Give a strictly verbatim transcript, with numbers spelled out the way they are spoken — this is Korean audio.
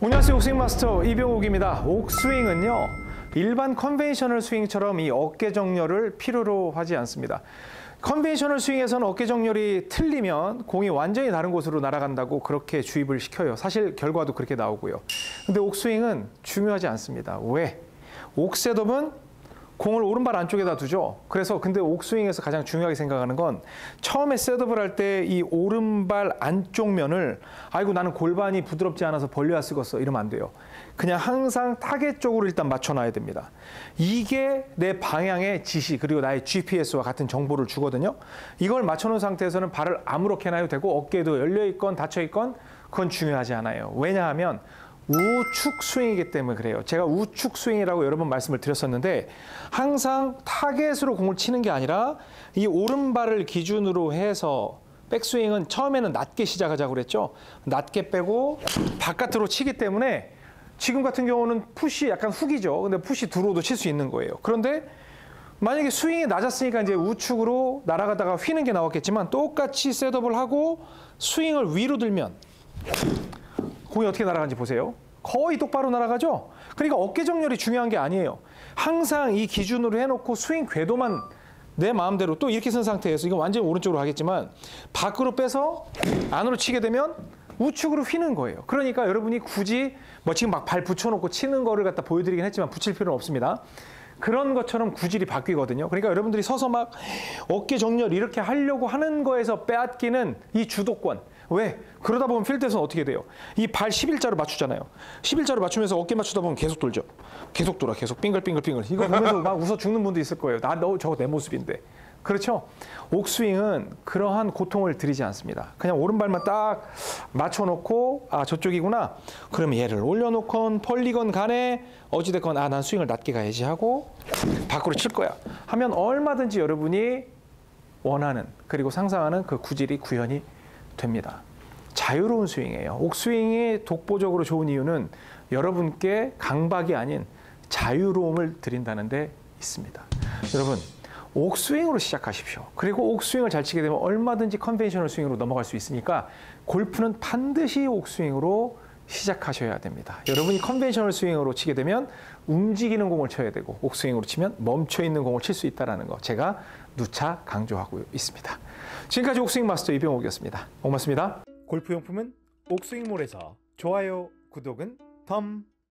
안녕하세요. 옥스윙 마스터 이병욱입니다. 옥스윙은요, 일반 컨벤셔널 스윙처럼 이 어깨 정렬을 필요로 하지 않습니다. 컨벤셔널 스윙에서는 어깨 정렬이 틀리면 공이 완전히 다른 곳으로 날아간다고 그렇게 주입을 시켜요. 사실 결과도 그렇게 나오고요. 근데 옥스윙은 중요하지 않습니다. 왜? 옥셋업은 공을 오른발 안쪽에다 두죠. 그래서 근데 옥스윙에서 가장 중요하게 생각하는 건 처음에 셋업을 할 때 이 오른발 안쪽 면을 아이고 나는 골반이 부드럽지 않아서 벌려야 쓰겠어 이러면 안 돼요. 그냥 항상 타겟 쪽으로 일단 맞춰놔야 됩니다. 이게 내 방향의 지시 그리고 나의 지피에스와 같은 정보를 주거든요. 이걸 맞춰놓은 상태에서는 발을 아무렇게나 해도 되고 어깨도 열려있건 닫혀있건 그건 중요하지 않아요. 왜냐하면 우측 스윙이기 때문에 그래요. 제가 우측 스윙이라고 여러 번 말씀을 드렸었는데 항상 타겟으로 공을 치는 게 아니라 이 오른발을 기준으로 해서 백스윙은 처음에는 낮게 시작하자고 그랬죠. 낮게 빼고 바깥으로 치기 때문에 지금 같은 경우는 푸시 약간 훅이죠. 근데 푸시 드로우도 칠 수 있는 거예요. 그런데 만약에 스윙이 낮았으니까 이제 우측으로 날아가다가 휘는 게 나왔겠지만 똑같이 셋업을 하고 스윙을 위로 들면 공이 어떻게 날아가는지 보세요. 거의 똑바로 날아가죠? 그러니까 어깨 정렬이 중요한 게 아니에요. 항상 이 기준으로 해놓고 스윙 궤도만 내 마음대로 또 이렇게 쓴 상태에서 이건 완전히 오른쪽으로 하겠지만 밖으로 빼서 안으로 치게 되면 우측으로 휘는 거예요. 그러니까 여러분이 굳이 뭐 지금 막 발 붙여놓고 치는 거를 갖다 보여드리긴 했지만 붙일 필요는 없습니다. 그런 것처럼 구질이 바뀌거든요. 그러니까 여러분들이 서서 막 어깨 정렬 이렇게 하려고 하는 거에서 빼앗기는 이 주도권. 왜? 그러다 보면 필드에서는 어떻게 돼요? 이 발 십일자로 맞추잖아요. 십일자로 맞추면서 어깨 맞추다 보면 계속 돌죠. 계속 돌아, 계속 빙글빙글빙글. 이거 보면서 막 웃어 죽는 분도 있을 거예요. 나, 너, 저거 내 모습인데. 그렇죠? 옥스윙은 그러한 고통을 드리지 않습니다. 그냥 오른발만 딱 맞춰놓고 아 저쪽이구나. 그러면 얘를 올려놓건 펄리건 간에 어찌됐건 아 난 스윙을 낮게 가야지 하고 밖으로 칠 거야 하면 얼마든지 여러분이 원하는 그리고 상상하는 그 구질이 구현이 됩니다. 자유로운 스윙이에요. 옥스윙이 독보적으로 좋은 이유는 여러분께 강박이 아닌 자유로움을 드린다는 데 있습니다. 여러분 옥스윙으로 시작하십시오. 그리고 옥스윙을 잘 치게 되면 얼마든지 컨벤셔널 스윙으로 넘어갈 수 있으니까 골프는 반드시 옥스윙으로 시작하셔야 됩니다. 여러분이 컨벤셔널 스윙으로 치게 되면 움직이는 공을 쳐야 되고 옥스윙으로 치면 멈춰있는 공을 칠 수 있다는 거 제가 누차 강조하고 있습니다. 지금까지 옥스윙 마스터 이병욱이었습니다. 고맙습니다. 골프용품은 옥스윙몰에서 좋아요, 구독은 덤.